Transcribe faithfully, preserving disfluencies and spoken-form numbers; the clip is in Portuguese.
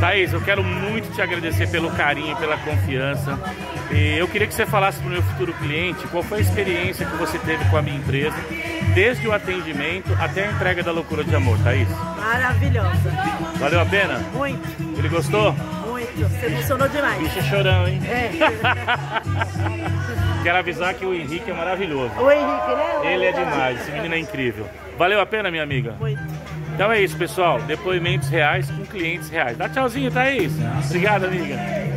Thaís, eu quero muito te agradecer pelo carinho, pela confiança. E eu queria que você falasse para o meu futuro cliente qual foi a experiência que você teve com a minha empresa, desde o atendimento até a entrega da Loucura de Amor, Thaís. Maravilhosa. Valeu a pena? Muito. Ele gostou? Muito. Você emocionou demais. Bicho chorão, hein? É. Quero avisar que o Henrique é maravilhoso. O Henrique, né? Ele é demais, esse menino é incrível. Valeu a pena, minha amiga? Muito. Então é isso, pessoal. Depoimentos reais com clientes reais. Dá tchauzinho, Thaís. Obrigado, amiga.